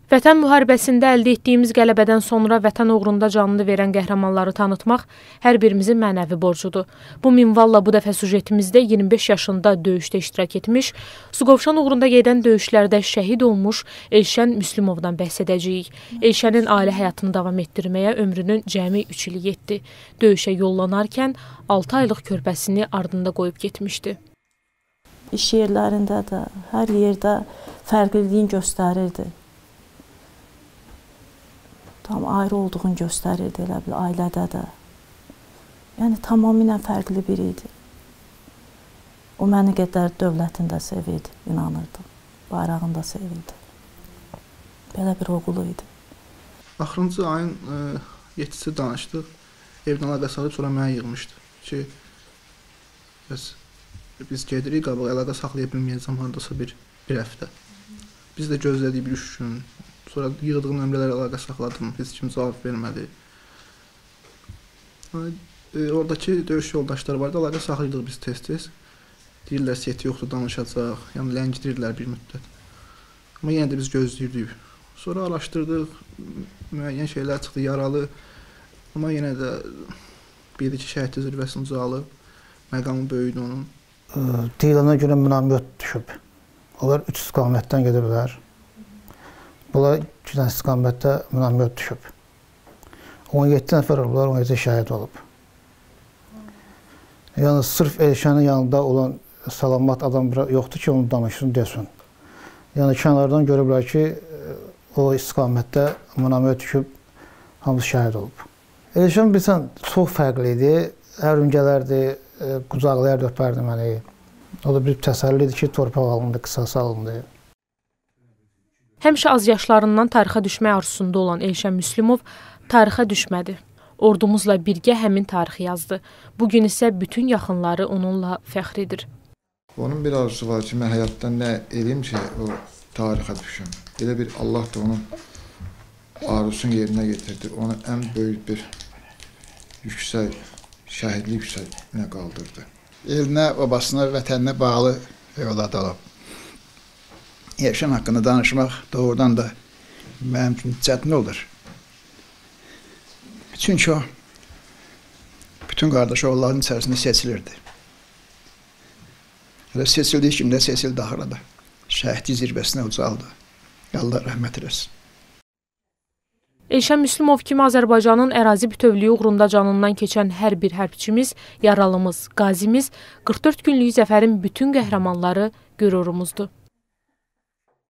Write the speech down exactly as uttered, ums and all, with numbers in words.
Vətən müharibəsində əldə etdiyimiz qələbədən sonra vətən uğrunda canını verən qəhrəmanları tanıtmaq hər birimizin mənəvi borcudur. Bu minvalla bu dəfə sujetimizdə iyirmi beş yaşında döyüşdə iştirak etmiş, Suqovuşan uğrunda gedən döyüşlərdə şəhid olmuş Elşən Müslümovdan bəhs edəcəyik. Elşənin ailə həyatını davam etdirməyə ömrünün cəmi üç ili yetdi. Döyüşə yollanarkən altı aylıq körpəsini ardında qoyub getmişdi. İş yerlərində də, hər yerdə fərqliliyin göstərirdi. Tam ayrı olduğunu göstərirdi, elə bil ailədə də. Yəni, tamamilə fərqli biri idi. O məni qədər dövlətini də sevirdi, inanırdım. Bayrağını da sevirdi. Belə bir oğulu idi. Axırıncı ayın yeddisi danışdıq. Evdən əlaqə salıb, sonra mənə yığmışdı ki, biz gedirik, qabaq əlaqə saxlaya bilməyəcəm, haradasa bir, bir həftə. Biz də gözlədik bir üç gün. Sonra yığdığım nömrələrə əlaqə saxladım, heç kim cavab vermədi. E, oradakı döyüş yoldaşları vardı, əlaqə saxlayırdıq biz tez-tez. Deyirlər, seti yoxdur, danışacaq, yəni ləngidirlər bir müddət. Amma yenə də biz gözləyirdik. Sonra araşdırdıq, müəyyən şeylər çıxdı, yaralı. Amma yenə də bildik ki, şəhidlik zirvəsini ucalıb, məqamı böyüdü onun. Deyilənə görə minamyot düşüb. Onlar üç istiqamətdən gediblər. Bunlar iki dənə istiqamətdə minamyot düşüb. on yeddi nəfər olublar, on yeddi şəhid olub. Yəni, sırf Elşənin yanında olan salamat adam yoxdur ki, onu danışsın, desin. Yəni, kənardan görüblər ki, o istiqamətdə minamyot düşüb, hamısı şəhid olub. Elşən bilsən, çox fərqli idi. Hər gün gələrdi, qucaqlayardı, öpərdi məni. O da bir təsəlli idi ki, torpaq alındı, qısası alındı. Həmişə az yaşlarından tarixə düşmək arzusunda olan Elşən Müslümov tarixə düşmədi. Ordumuzla birgə həmin tarixi yazdı. Bugün isə bütün yaxınları onunla fəxr edir. Onun bir arzusu var ki, mən həyatdan nə edeyim ki, o tarixə düşüm. Elə bir Allah da onun arzusunu yerinə getirdi. Onu ən böyük bir yüksək, şəhidlik yüksəlinə qaldırdı. Elinə, babasına, vətəninə bağlı evlad olub. Elşən haqqında danışmaq doğrudan da mənim üçün çətin olur. Çünki o, bütün qardaş oğulların içərisində seçilirdi. Elə seçildiyi kimi də seçildi axırda. Şəhidlik zirvəsinə ucaldı. Allah rəhmət eləsin. Elşən Müslümov kimi Azərbaycanın ərazi bütövlüyü uğrunda canından keçən hər bir hərbçimiz, yaralımız, qazimiz, qırx dörd günlük zəfərin bütün qəhrəmanları qürurumuzdur.